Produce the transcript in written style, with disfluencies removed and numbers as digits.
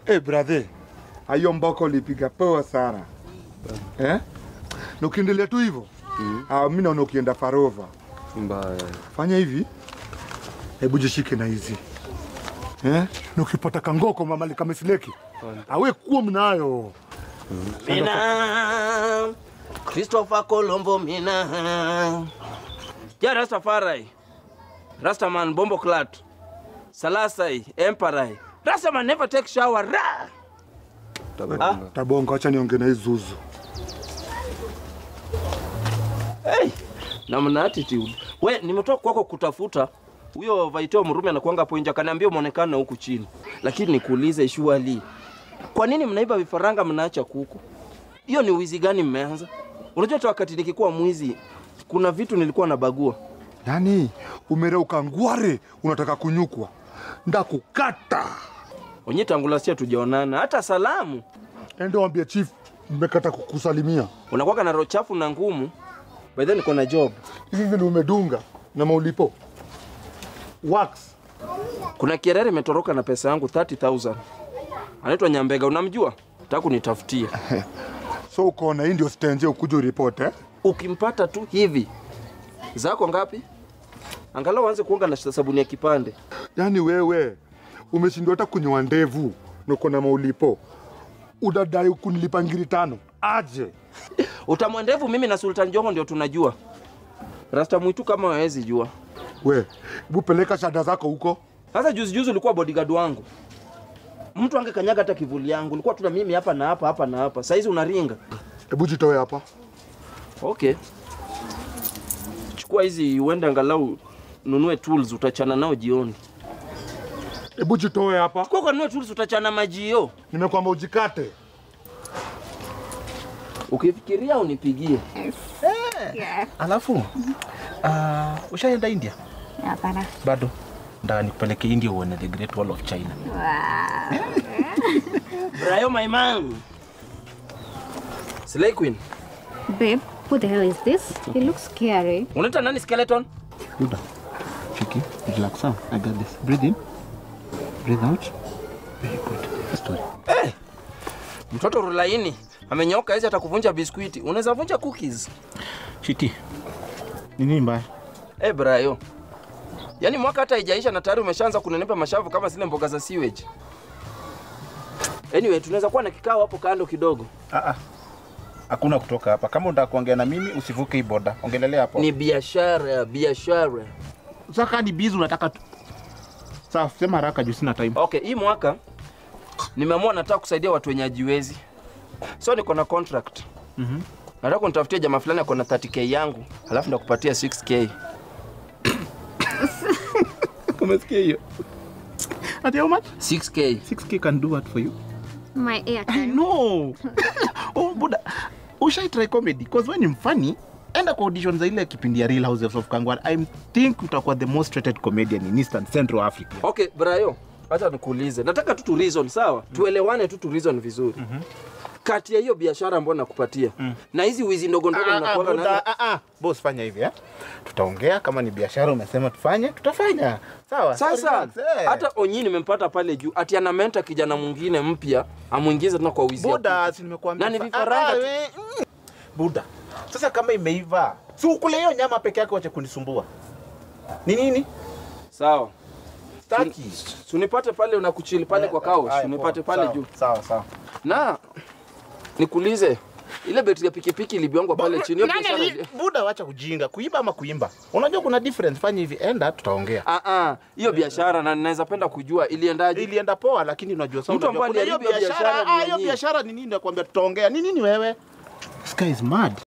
Brother. Hayo mboko lipiga poa sana. Na ukiendelea tu hivyo. Mimi naona ukienda Farova. Mbaya. Fanya hivi. Hebu jishike na hizi. Na ukipata kangoko mama likamesileki. Awe kuwa mnayo. Mina Christopher Colombo mina. Ya Rastafari. Rastaman Bombo Clat. Salasai Emperor. Rastaman never take shower. Tabonga acha niongee na Zuzu. Hey, na mna attitude. We nimetoka kwako kutafuta huyo Vaiteo Murume anakuanga hapo nje akaniambia muonekane huku chini. Lakini nikuulize surely. Kwa nini mnaiba vifaranga mnaacha kuku? Hiyo ni wizi gani mmeanza? Unajua tu wakati nikikuwa mwizi kuna vitu nilikuwa nabagua. Yaani umereuka ngware unataka kunyukwa. Ndakukata. Onye tangulasia tujaonana hata salamu. Ende waambie chief nimekata kukusalimia. Unakuwa na roho chafu na ngumu. By then niko na job. Hivi vile umedunga na maulipo. Wax. Kuna kierere imetoroka na pesa yangu 30,000. Anaitwa Nyambega, unamjua? Nataka kunitafutia. So uko na hii ndio stenje ukuje report Ukimpata tu hivi. Zako ngapi? Angalau anze kuonga na sabuni ya kipande. Yaani wewe umeshindwa hata kunyoa ndevu na uko na maulipo. Udadai kunilipa ngiri 5. Aje. Utamwendevu mimi na Sultan Jongo ndio tunajua. Rasta mwitu kama hawezi jua. Hebu peleka shada zako huko. Sasa juzi ulikuwa bodyguard wangu. Mtu angekanyaga hata kivuli yangu. Ulikuwa tuna mimi hapa na hapa hapa na hapa. Sasa hizi unaringa. Hebu jitoe hapa. Okay. Chukua hizi uende angalau nunue tools utachana nao jioni. Hebu jitoe hapa. Chukua kwa nunue tools utachana majio. Nimekwambia ujikate. Ukifikiria unipigie. Alafu ushaenda India? Hapana. Bado. Ndio nikupeleke India uone the Great Wall of China. Wow. Brayo my man. Slay Queen. Babe, what the hell is this? It looks scary. Unaita nani skeleton? Buda. Shiki, relax. I got this. Breathe in. Breathe out. Very good. Story. Mtoto rulaini. Amenyoka hizi atakuvunja biskuiti. Unaweza vunja cookies. Shiti. Nini mbaya? Brayo. Yaani mwaka hata haijaisha na tayari umeshaanza kunenepa mashavu kama zile mboga za sewage. Anyway, tunaweza kuwa na kikao hapo kando kidogo. Hakuna kutoka hapa. Kama unataka kuongea na mimi usivuke hii boda. Ongelelea hapo. Ni biashara. Sasa ni busy unataka tu. Sawa, sema haraka juu sina time. Okay, hii mwaka nimeamua nataka kusaidia watu wenye hajiwezi. So niko na contract. Nataka kunitafutia jamaa fulani ako na 30k yangu, alafu ndakupatia 6k. Umesikia hiyo? Ati how much? 6k. 6k can do what for you? My airtime. I know. Buda. Ushai try comedy because when I'm funny, enda kwa audition za ile kipindi ya Real Houses of Kangwar. I think utakuwa the most rated comedian in Eastern Central Africa. Okay, Brayo. Acha nikuulize. Nataka tu reason, sawa? Tuelewane tu reason vizuri. Kati ya hiyo biashara ambayo nakupatia na hizi wizi ndogo mnakuanga na boss fanya hivi tutaongea kama ni biashara umesema tufanye tutafanya sawa. Sasa hata Onyi nimempata pale juu ati ana mentor kijana mwingine mpya amuingize tena kwa wizi. Buda si nimekuambia. Na ni vifaranga Buda. Sasa kama imeiva si ukule hiyo nyama peke yake wache kunisumbua. Ni nini? Sawa. Staki. Unipate pale unakuchili pale kwa couch, unipate pale juu. Sawa. Na nikuulize ile betri ya pikipiki ilibiongwa pale chini hiyo biashara. Buda wacha kujinga, kuiba ama kuimba. Unajua kuna difference, fanya hivi enda tutaongea. Hiyo biashara na ninaweza penda kujua iliendaje. Ilienda poa lakini unajua sasa mtu ambaye hiyo biashara hiyo biashara ni nini nakwambia tutaongea. Ni nini wewe? This guy is mad.